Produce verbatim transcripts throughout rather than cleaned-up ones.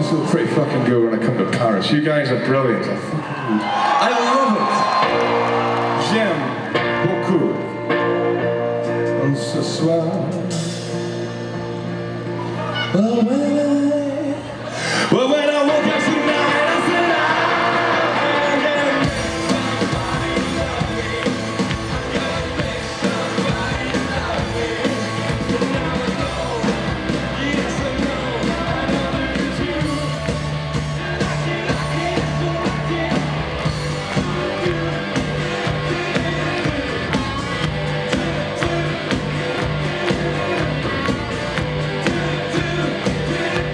feel pretty fucking good when I come to Paris. You guys are brilliant. I love it. J'aime beaucoup. On ce soir. Well, when I, well, when I woke up tonight, I said I am. Yes, I know. I know it's you. And I can't, I can't, so I can't. Do, do, do, do, do, do.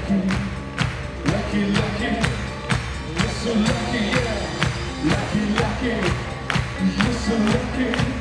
lucky, lucky, lucky. You're so lucky, yeah. Lucky, lucky. You're so lucky.